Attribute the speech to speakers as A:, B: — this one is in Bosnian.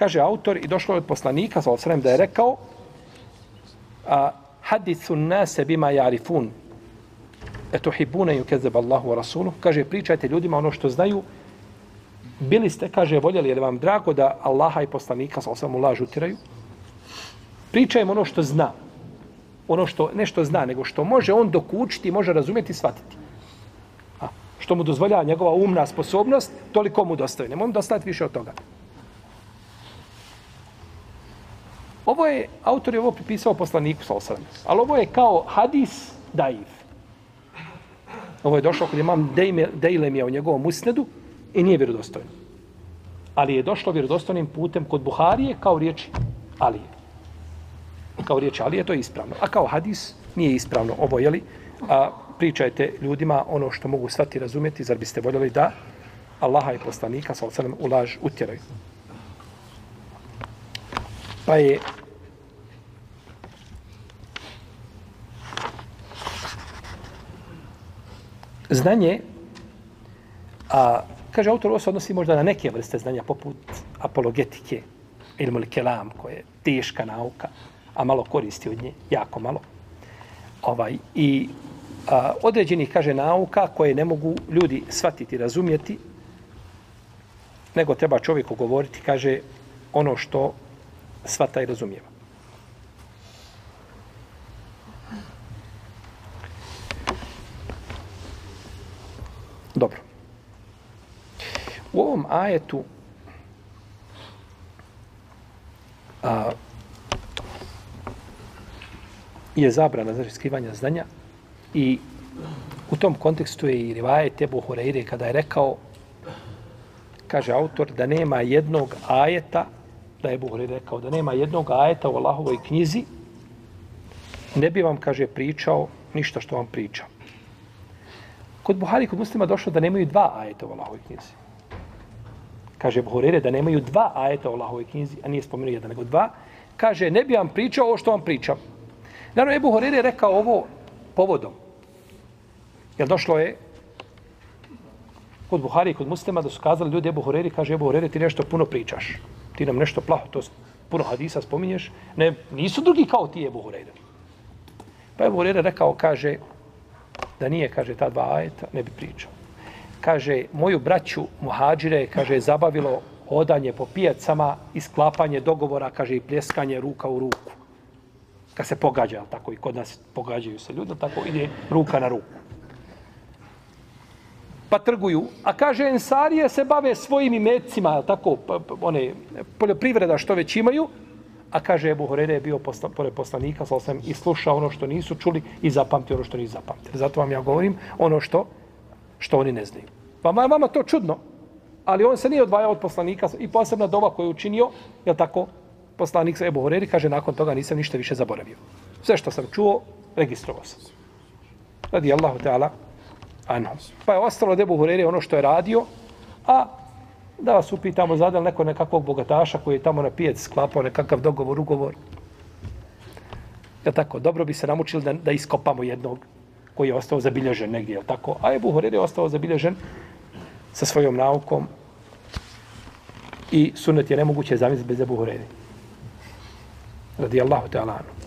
A: kaže autor, i došlo je od poslanika, sallallahu alejhi ve sellem, da je rekao hadithu nase bima jarifun etuhibune yukezeb Allahu wa rasuluhu. Kaže, pričajte ljudima ono što znaju. Bili ste, kaže, voljeli, jer vam drago da Allaha i poslanika sallallahu alejhi ve sellem u laž utiraju. Pričajmo ono što zna. Ono što nešto zna, nego što može on dokučiti, može razumjeti i shvatiti. Što mu dozvoljava njegova umna sposobnost, toliko mu dostaje. Ne mogu dostaviti više od toga. Ovo je, autor je ovo pripisao poslaniku, sallallahu alejhi ve sellem, ali ovo je kao hadis daif. Ovo je došlo kod imam Dejlemija u njegovom musnedu i nije vjerodostojno. Ali je došlo vjerodostojnim putem kod Buharije kao riječi Alije. Kao riječi Alije, to je ispravno. A kao hadis nije ispravno. Ovo je li, pričajte ljudima ono što mogu shvatiti i razumjeti, zar biste voljeli da Allaha i poslanika, sallallahu alejhi ve sellem, u laž utjeraju. Pa je znanje, kaže autor, ovo se odnosi možda na neke vrste znanja, poput apologetike, ilmul kelam, koja je teška nauka, a malo koristi od nje, jako malo. I određenih, kaže, nauka koje ne mogu ljudi shvatiti, razumjeti, nego treba čovjeku govoriti, kaže, ono što shvata i razumijeva. Dobro. U ovom ajetu je zabrana, znači, skrivanja znanja, i u tom kontekstu je i rivajet Ebu Hureyre kada je rekao, kaže autor, da nema jednog ajeta, da je Ebu Hureyre rekao, da nema jednog ajeta u Allahovoj knjizi, ne bi vam, kaže, pričao ništa što vam priča. Kod Buhari, kod Muslima došlo da nemaju dva ajeta u Allahovoj knjizi. Kaže Ebu Hureyre da nemaju dva ajeta u Allahovoj knjizi, a nije spomenuo jedan, nego dva. Kaže, ne bi vam pričao ovo što vam pričam. Naravno, Ebu Hureyre je rekao ovo povodom. Jer došlo je kod Buhari i kod Muslima da su kazali ljudi Ebu Hureyre, kaže Ebu Hureyre, ti nešto puno pričaš. Ti nam nešto plaho, to puno hadisa spominješ. Ne, nisu drugi kao ti, Ebu Hureyre. Pa Ebu Hureyre rekao, kaže, da nije, kaže, ta dva ajeta, ne bi pričao. Kaže, moju braću muhadžire, kaže, zabavilo hodanje po pijacama i sklapanje dogovora, kaže, i pljeskanje ruka u ruku. Kad se pogađa, tako i kod nas pogađaju se ljudi, tako ide ruka na ruku. Pa trguju. A kaže, ensarije se bave svojim imecima, tako, one, poljoprivreda što već imaju, a kaže, Ebu Hureyre je bio pored poslanika, i slušao ono što nisu čuli i zapamtio ono što nisu zapamtili. Zato vam ja govorim ono što oni ne znaju. Pa vama to čudno, ali on se nije odvajao od poslanika i posebna dova koju je učinio, je tako, poslanik sa Ebu Hureyre, kaže, nakon toga nisam ništa više zaboravio. Sve što sam čuo, registrovao sam. Radi Allahu Teala anhum. Pa je ostalo od Ebu Hureyre ono što je radio, a da vas upitamo, zadal neko nekakvog bogataša koji je tamo na pijac sklapao nekakav dogovor, ugovor. Je tako, dobro bi se namučili da iskopamo jednog koji je ostao zabilježen negdje, je tako? A Ebu Hureyre je ostao zabilježen sa svojom naukom i sunnet je nemoguće zamisliti bez Ebu Hureyre. Radi Allahu Teala anhu.